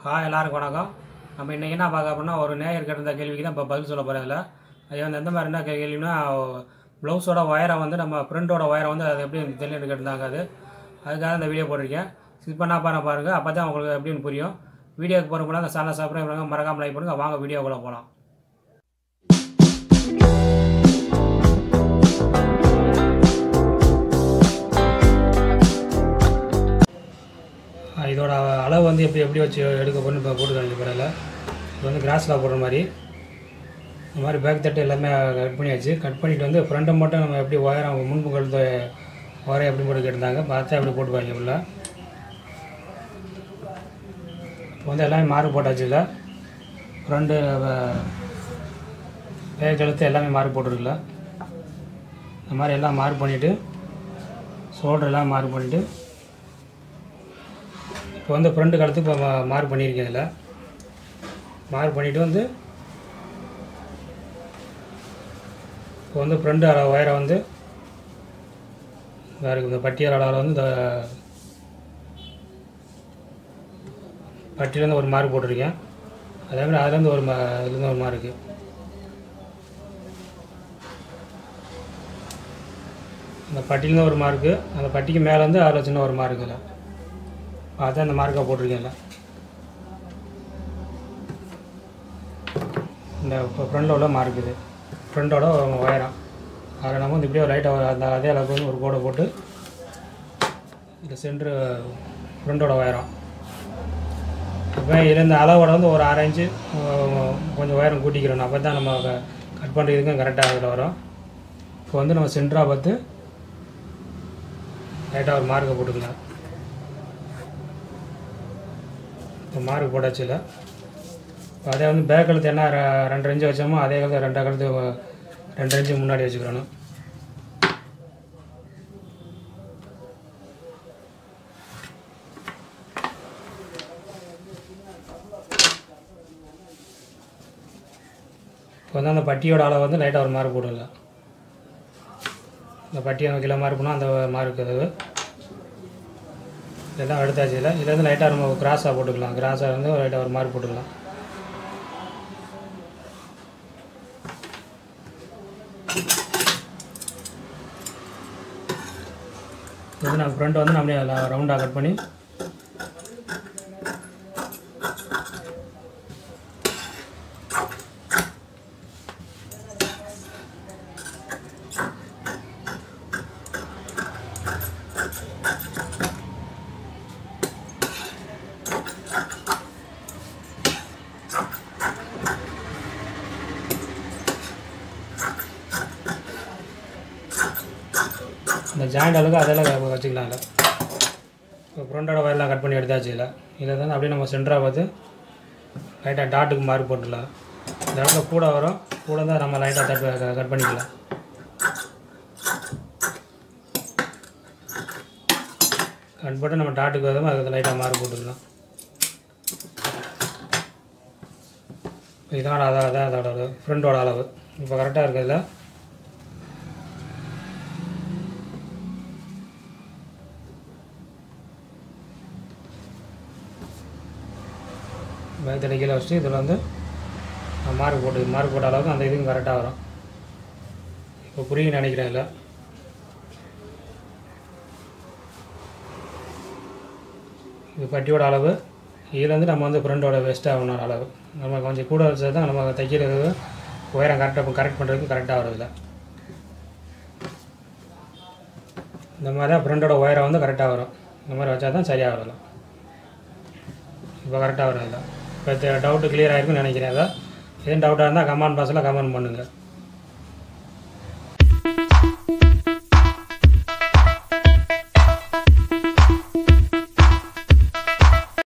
எல்லாருக்கும் வணக்கம். நம்ம இன்றைக்கி என்ன பார்க்க அப்படின்னா ஒரு நேயர் கேட்டிருந்த கேள்விக்கு தான் இப்போ பதில் சொல்ல போகிறேன். இல்லை அது வந்து எந்த மாதிரி என்ன கேள்வினா ப்ளவுஸோட ஒயரை வந்து நம்ம ஃப்ரெண்டோட ஒயரை வந்து அது எப்படி தெரியலன்னு கேட்டிருந்தாங்க. அதுக்காக இந்த வீடியோ போட்டிருக்கேன். இது பண்ணால் பாருங்கள், அப்போ தான் உங்களுக்கு எப்படின்னு புரியும். வீடியோக்கு போகிறப்ப அந்த சேனல் சப்ஸ்கிரைப் பண்ணுங்கள், மறக்காமல் லைக் பண்ணுங்கள். வாங்க வீடியோக்குள்ளே போகலாம். இதோட அளவு வந்து எப்படி வச்சு எடுக்க போகணும்னு இப்போ போட்டு காணிக்க போகிறதில்ல. இது வந்து கிராஸில் போடுற மாதிரி இந்த மாதிரி பேக் தட்டு எல்லாமே கட் பண்ணியாச்சு. கட் பண்ணிவிட்டு வந்து ஃப்ரண்ட்டை மட்டும் நம்ம எப்படி ஒயரம் முன்பு கழுத்து ஒயரை எப்படி போட்டு கேட்டிருந்தாங்க, பார்த்தா எப்படி போட்டு காணிக்க முடியல. இப்போ வந்து எல்லாமே மார்க் போட்டாச்சு. இல்லை ஃப்ரண்ட்டு பேக் கழுத்து எல்லாமே மார்க் போட்டுருக்குல்ல. இந்த மாதிரி எல்லாம் மார்க் பண்ணிவிட்டு ஷோல்டர் எல்லாம் மார்க் பண்ணிவிட்டு இப்போ வந்து ஃப்ரண்ட்டு கழுத்து இப்போ மார்க் பண்ணியிருக்கேன். இதில் மார்க் பண்ணிவிட்டு வந்து இப்போ வந்து ஃப்ரண்ட்டு ஒயரை வந்து வேறு இந்த பட்டியல் அளவில் வந்து இந்த பட்டியிலேருந்து ஒரு மார்க் போட்டிருக்கேன். அதேமாதிரி அதுலேருந்து இதுலேருந்து ஒரு மார்க்கு. அந்த பட்டியிலேருந்து ஒரு மார்க்கு, அந்த பட்டிக்கு மேலே வந்து அதில் சின்ன ஒரு மார்க்கு. இல்லை அதுதான் இந்த மார்க்காக போட்டிருக்கேன்ல. இந்த ஃப்ரண்டில் உள்ள மார்க் இது ஃப்ரண்டோட ஒயரம். அதில் நம்ம வந்து இப்படியே லைட்டாக அந்த அதே அளவுக்கு வந்து ஒரு கோடை போட்டு இந்த சென்ட்ரு ஃப்ரண்டோட ஒயரம். அப்போ இதில் இந்த அளவோட வந்து ஒரு 6 இன்ச்சு கொஞ்சம் ஒயரம் கூட்டிக்கிறோம். அப்போ தான் நம்ம கட் பண்ணுறதுக்கும் கரெக்டாக அதில் வரும். இப்போ வந்து நம்ம சென்டராக பார்த்து லைட்டாக ஒரு மார்க்கை போட்டுக்கலாம். இப்போ மார்க் போட்டாச்சு. இல்லை அதே வந்து பேக் கழுத்து என்ன 2 இன்ச்சு வச்சோமோ அதே கழுத்து 2 கழுத்து 2 இன்ச்சு முன்னாடி வச்சுக்கிறோம். இப்போ வந்து அந்த பட்டியோட அளவு வந்து லைட்டாக ஒரு மார்க் போட்டுடலாம். இந்த பட்டியை கிலோ மார்க் பண்ணால் அந்த மார்க் அது இதெல்லாம் எடுத்தாச்சு. இல்லை இதில் வந்து லைட்டாக நம்ம கிராஸாக போட்டுக்கலாம். கிராஸாக வந்து லைட்டாக ஒரு மார்க் போட்டுக்கலாம். இது வந்து நம்ம ஃப்ரண்ட் வந்து நம்மளே ரவுண்டாக கட் பண்ணி இந்த ஜாயிண்ட் அளவுக்கு அதெல்லாம் வச்சுக்கலாம். இல்லை இப்போ ஃப்ரண்டோட ஒயர்லாம் கட் பண்ணி எடுத்தாச்சு. இல்லை இதில் வந்து அப்படியே நம்ம சென்டராக பார்த்து லைட்டாக டாட்டுக்கு மார்க் போட்டுடலாம். இந்த இடத்துல கூட வரும், கூட தான் நம்ம லைட்டாக கட் பண்ணிக்கலாம். கட் போட்டு நம்ம டாட்டுக்கு வரும், அதுக்கு லைட்டாக மார்க் போட்டுக்கலாம். இதோட அதான் அதோட ஃப்ரண்டோட அளவு இப்போ கரெக்டாக இருக்குதுல்ல. பேக் கீழே வச்சுட்டு இதில் வந்து மார்க் போட்ட அளவுக்கு அந்த இதுக்கும் கரெக்டாக வரும். இப்போ புரியுன்னு நினைக்கிறேன். இல்லை இது பட்டியோட அளவு. இதில் வந்து நம்ம வந்து ஃப்ரண்டோட வெஸ்ட்டாக ஆகணும் அளவு. நம்ம கொஞ்சம் கூட வச்சது தான் நம்ம தைக்கிறது உயரம் கரெக்ட் பண்ணுறதுக்கு கரெக்டாக வருதில்ல. இந்த மாதிரி தான் ஃப்ரண்டோட உயரம் வந்து கரெக்டாக வரும். இந்த மாதிரி வச்சா தான் சரியாக வரலாம். இப்போ கரெக்டாக வரும். இல்லை இப்போ டவுட்டு கிளியர் ஆகிருக்குன்னு நினைக்கிறேன். எதுவும் டவுட்டாக இருந்தால் கமெண்ட் பாக்ஸில் கமெண்ட் பண்ணுங்கள்.